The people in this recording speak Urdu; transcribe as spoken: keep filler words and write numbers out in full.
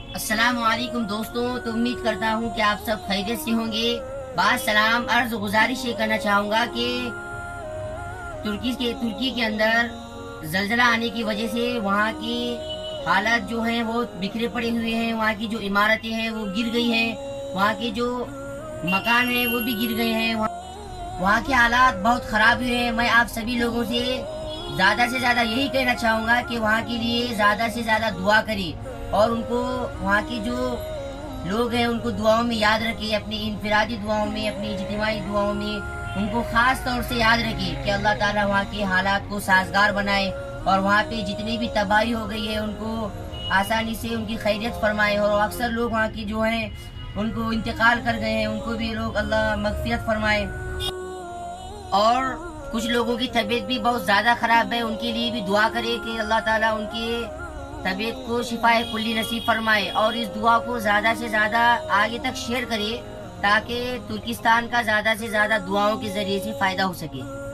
السلام علیکم دوستوں، تو امید کرتا ہوں کہ آپ سب خیریت سے ہوں گے۔ بعد سلام عرض گزارش یہ کرنا چاہوں گا کہ ترکی کے ترکی کے اندر زلزلہ آنے کی وجہ سے وہاں کی حالات جو ہیں وہ بکھرے پڑے ہوئے ہیں، وہاں کی جو عمارتیں ہیں وہ گر گئی ہیں، وہاں کے جو مکان ہیں وہ بھی گر گئے ہیں، وہاں کے حالات بہت خراب ہوئے ہیں۔ میں آپ سبھی لوگوں سے زیادہ سے زیادہ یہی کہنا چاہوں گا کہ وہاں کے لیے زیادہ سے زیادہ دعا کریں، اور ان کو وہاں کی جو لوگ ہیں ان کو دعاؤں میں یاد رکھیں، اپنی انفرادی دعاؤں میں، اپنی اجتماعی دعاؤں میں ان کو خاص طور سے یاد رکھیں کہ اللہ تعالیٰ وہاں کے حالات کو سازگار بنائے، اور وہاں پہ جتنی بھی تباہی ہو گئی ہے ان کو آسانی سے ان کی خیریت فرمائے، اور اکثر لوگ وہاں کی جو ہیں ان کو انتقال کر گئے ہیں ان کو بھی لوگ اللہ مغفرت فرمائے، اور کچھ لوگوں کی طبیعت بھی بہت زیادہ خراب ہے، ان کے لیے بھی دعا کرے کہ اللہ تعالیٰ ان کی طبیعت کو شفائے کلی نصیب فرمائے، اور اس دعا کو زیادہ سے زیادہ آگے تک شیئر کرے تاکہ ترکستان کا زیادہ سے زیادہ دعاؤں کے ذریعے سے فائدہ ہو سکے۔